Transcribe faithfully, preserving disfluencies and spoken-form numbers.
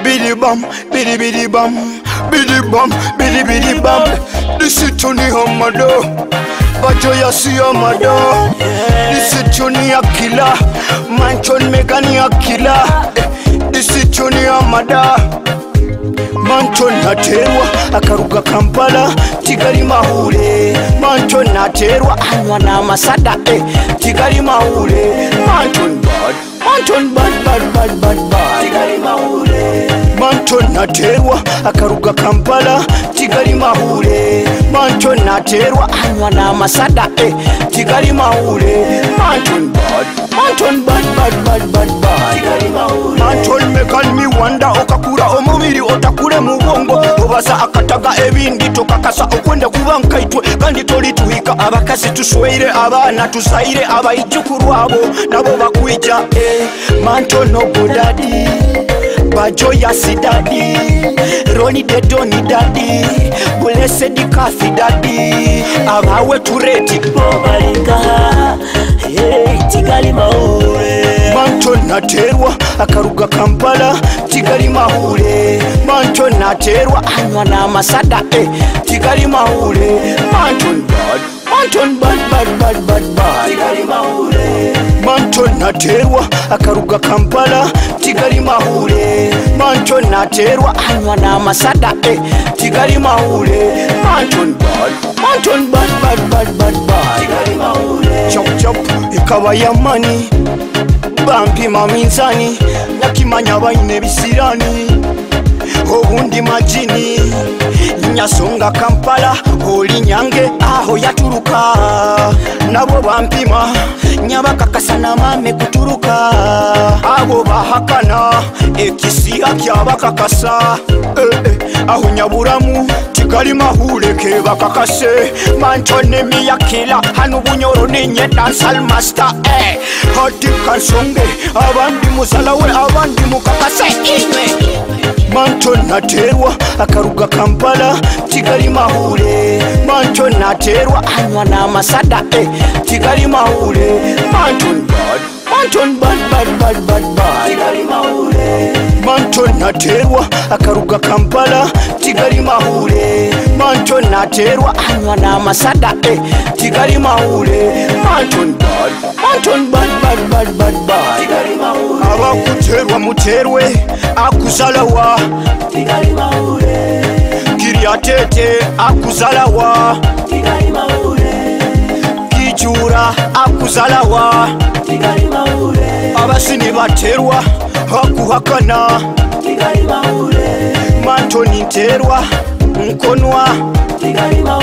Bidi bam, bidi bidi bam, bidi bam, bidi bidi bam. This is Tony Hamado, Bajo Yasi Hamado. This is Tony Akila, Manchon Megani Akila. This is Tony Hamada. Manchon naterwa akaruga Kampala Kigali mahule. Manchon naterwa anywa na masada eh Kigali mahule. Manchon bad, Manchon bad bad bad bad bad Kigali mahule. Manchon naterwa akaruga Kampala Kigali mahule. Manchon naterwa anywa na masada eh Kigali mahule. Manchon bad, Manchon bad bad bad bad bad Kigali mahule. Manchon mekan mi wanda okakura omubiri otakure mubongo obasa akataga ebindi tokakasa okwenda kubanka itwe kandi toli tuhika abakazi tusweire abana tusaire abayijukurwabo nabo bakwija eh Manchon no godadi Bajo Yasi daddy, Ronnie the Donny daddy, Blessed the Kathy daddy. Abawe tureti Bobalika, hey Kigali mahule. Manchon naterwa akaruga Kampala Kigali mahule. Manchon naterwa anywa na masada eh Kigali mahule. Manchon bad, Manchon bad bad bad bad bad Kigali mahule. Manchon naterwa akaruga Kampala Kigali mahule. Manchon naterwa anywa na masada eh Kigali mahule. Manchon bad, Manchon bad bad bad bad bad Kigali mahule. Chop chop ikawa yamani Bampi maminzani nakimanya baine bisirani obundi majini Nyasonga Kampala oli nyange aho yaturuka nabo bampima nyabakakasa na mame kuturuka abo bahakana ekisiya kyabakakasa eh, eh, aho nyaburamu Kigali mahule ke bakakase. Manchon emiyakila hanu bunyoro ninye dancehall master eh hoti kansonge abandi musalawe abandi mukakase inywe. Manchon naterwa akaruga Kampala Kigali mahule. Manchon naterwa anywa na masada eh Kigali mahule. Manchon bad, Manchon bad bad bad bad bad Kigali mahule. Manchon naterwa akaruga Kampala Kigali mahule. Manchon naterwa anywa na masada eh Kigali mahule. Manchon bad, Manchon bad bad bad bad bad Kigali mahule. Abakuterwa muterwe akuzalawa Kigali mahule. Kiriatete akuzalawa Kigali mahule. Kijura akuzalawa Kigali mahule. Abasini baterwa hakuhakana Kigali mahule. Manchon nterwa nkonwa Kigali mahule.